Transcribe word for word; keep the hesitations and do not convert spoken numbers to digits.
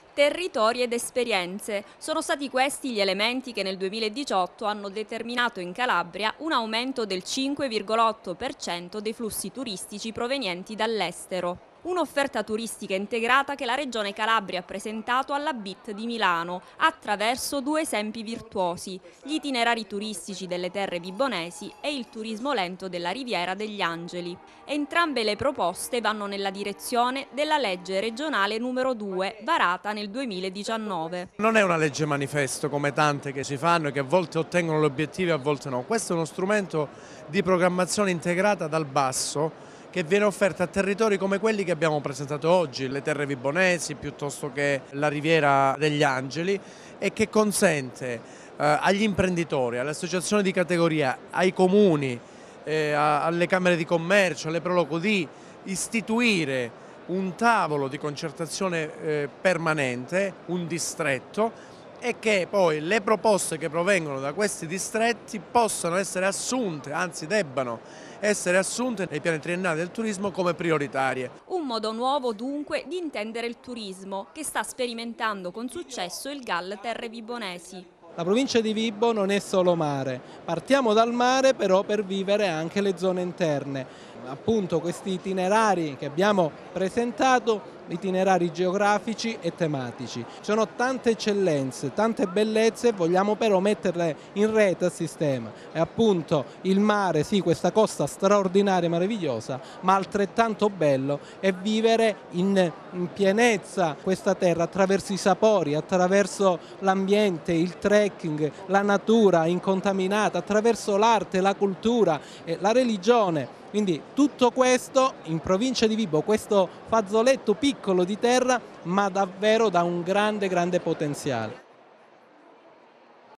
Territori ed esperienze. Sono stati questi gli elementi che nel duemiladiciotto hanno determinato in Calabria un aumento del cinque virgola otto per cento dei flussi turistici provenienti dall'estero. Un'offerta turistica integrata che la Regione Calabria ha presentato alla B I T di Milano attraverso due esempi virtuosi, gli itinerari turistici delle terre vibonesi e il turismo lento della Riviera degli Angeli. Entrambe le proposte vanno nella direzione della legge regionale numero due, varata nel duemiladiciannove. Non è una legge manifesto come tante che si fanno e che a volte ottengono gli obiettivi e a volte no. Questo è uno strumento di programmazione integrata dal basso che viene offerta a territori come quelli che abbiamo presentato oggi, le terre vibonesi piuttosto che la Riviera degli Angeli, e che consente eh, agli imprenditori, alle associazioni di categoria, ai comuni, eh, alle camere di commercio, alle Proloco di istituire un tavolo di concertazione eh, permanente, un distretto, e che poi le proposte che provengono da questi distretti possano essere assunte, anzi debbano essere assunte nei piani triennali del turismo come prioritarie. Un modo nuovo dunque di intendere il turismo che sta sperimentando con successo il G A L Terre Vibonesi. La provincia di Vibo non è solo mare, partiamo dal mare però per vivere anche le zone interne. Appunto questi itinerari che abbiamo presentato, itinerari geografici e tematici. Ci sono tante eccellenze, tante bellezze, vogliamo però metterle in rete a sistema. E appunto il mare, sì, questa costa straordinaria e meravigliosa, ma altrettanto bello è vivere in, in pienezza questa terra attraverso i sapori, attraverso l'ambiente, il trekking, la natura incontaminata, attraverso l'arte, la cultura, e la religione. Quindi tutto questo in provincia di Vibo, questo fazzoletto piccolo di terra, ma davvero da un grande grande potenziale.